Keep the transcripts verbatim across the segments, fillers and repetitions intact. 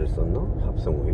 썼나? 합성 오일.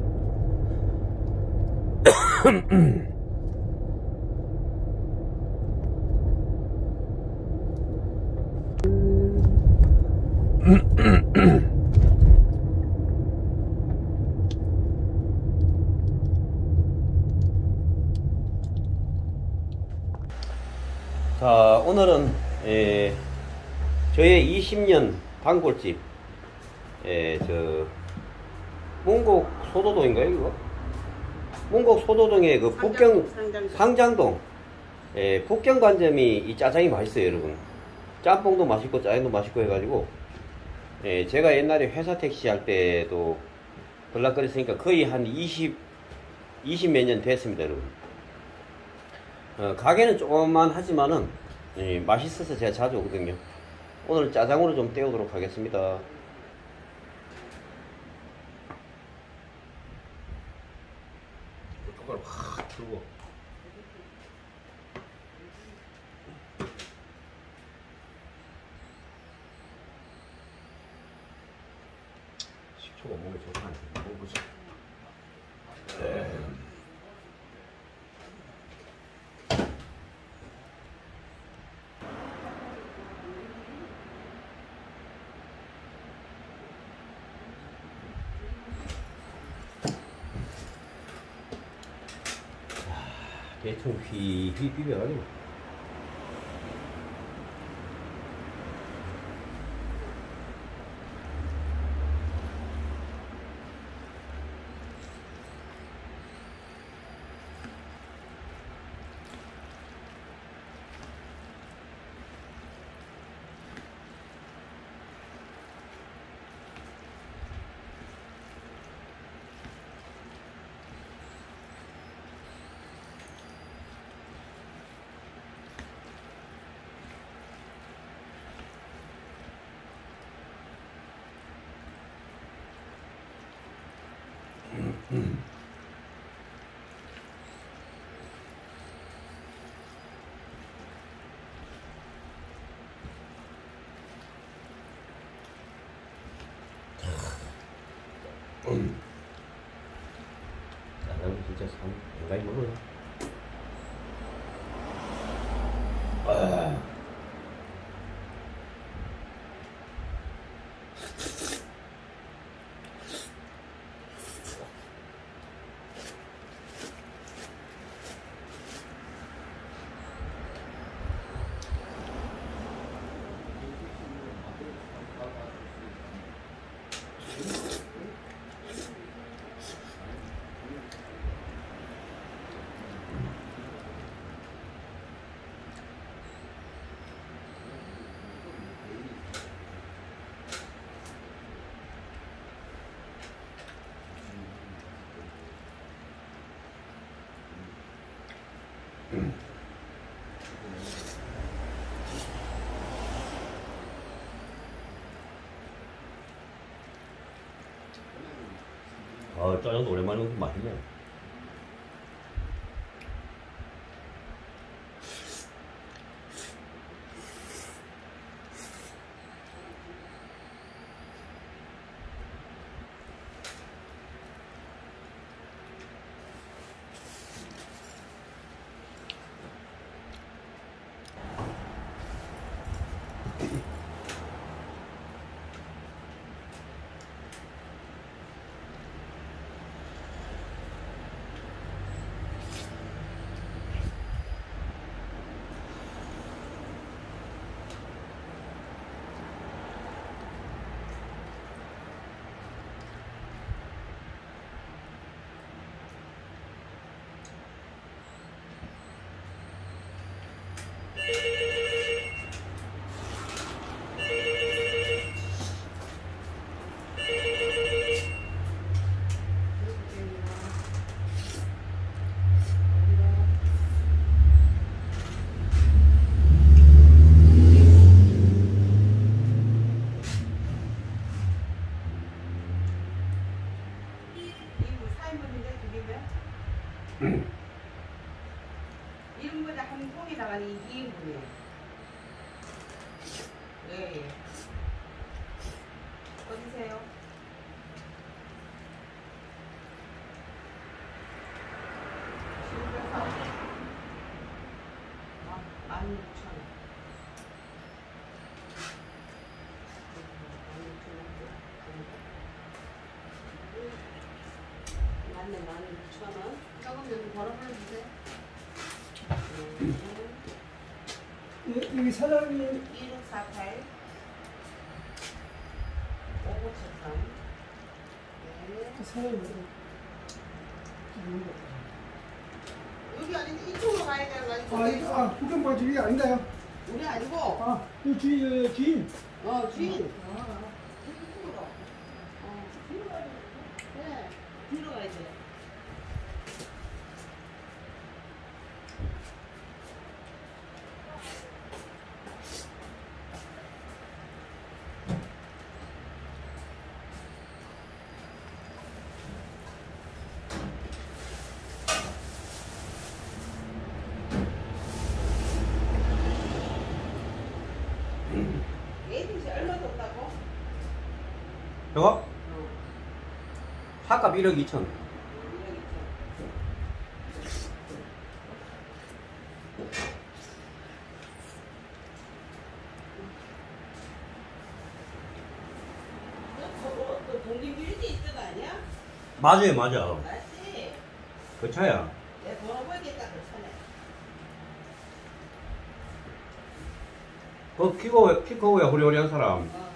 자, 오늘은 에, 저의 이십 년 단골집, 에, 저 문곡 소도동인가요, 이거? 문곡 소도동의 그 북경 상장동, 상장동, 에, 북경관점이 이 짜장이 맛있어요, 여러분. 짬뽕도 맛있고 짜장도 맛있고 해가지고, 에, 제가 옛날에 회사 택시 할 때도 들락거렸으니까 거의 한 이십, 이십 몇 년 됐습니다, 여러분. 어, 가게는 조금만 하지만은 예, 맛있어서 제가 자주 오거든요. 오늘 짜장으로 좀 때우도록 하겠습니다. 젓가락 확 들고 식초가 몸에 좋다니 먹어보자. 네. 대충 휘휘 비벼가지고 음. 음. 짜장면 진짜 참 많이 먹어요. 아. 아, 짜장도 오랜만에 먹으면 맛있네. 일 인분에 한 통이 나가니 이 인분이에요. 예, 예. 어디세요? 맞네, 만 육천 원. 조금 좀 벌어불러 주세요. 예, 여기 사장님 이육사팔 오구칠삼. 네. 사장님 여기 아닌데 이쪽으로 가야 돼가지고 아, 이- 아 국경방 주위 아닌가요? 우리 아니고 아, 이 주위 어, 주인. 어 주인 아, 이쪽으로 어 뒤로 가야 돼. 네 뒤로 가야 돼. 에이티씨 얼마 줬다고? 저거? 어 사값 일억 이천. 일억 이천. 너, 너 독립유지 있던 거 아니야? 맞아요, 맞아. 맞지? 그 차야. 내가 돌아보겠다 그 차네. 그 키고, 키 크고 후리후리한 사람. 어.